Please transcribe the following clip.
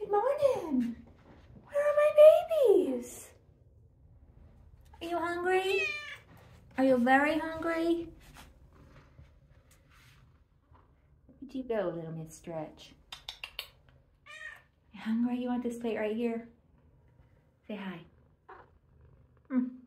Good morning. Where are my babies? Are you hungry? Are you very hungry? Where'd you go, little Miss Stretch? You hungry? You want this plate right here? Say hi.